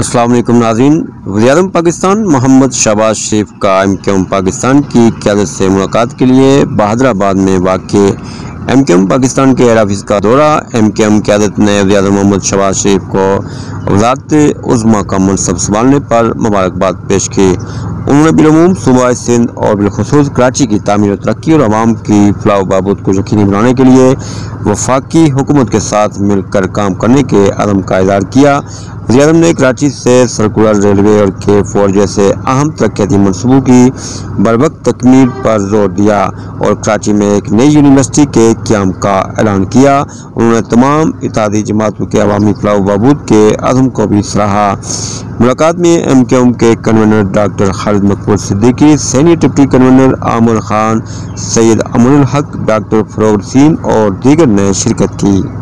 السلام علیکم ناظرین، وزیراعظم پاکستان محمد شہباز شریف کا ایم پاکستان کی قیادت سے ملاقات کے لیے بہادر آباد میں واقع ایم پاکستان کے ہیڈ آفس کا دورہ۔ ایم قیادت نے وزیراعظم محمد شہباز شریف کو وزارت عظمیٰ کا منصب سنبھالنے پر مبارکباد پیش کی۔ انہوں نے بالعموم صوبہ سندھ اور بالخصوص کراچی کی تعمیر و ترقی اور عوام کی فلاح و بہبود کو یقینی بنانے کے لیے وفاقی حکومت کے ساتھ مل کر کام کرنے کے عزم کا اظہار کیا۔ وزیراعظم نے کراچی سے سرکولر ریلوے اور K4 جیسے اہم ترقیاتی منصوبوں کی بروقت تکمیل پر زور دیا اور کراچی میں ایک نئی یونیورسٹی کے قیام کا اعلان کیا۔ انہوں نے تمام اتحادی جماعتوں کے عوامی فلاح و بہبود کے عزم کو بھی سراہا۔ ملاقات میں ایم کے convener doctor Khalid Maqbool Siddiqui, senior deputy convener Aamir Khan, Syed Aman ul Haq, doctor فروغ رسین اور دیگر نے شرکت کی۔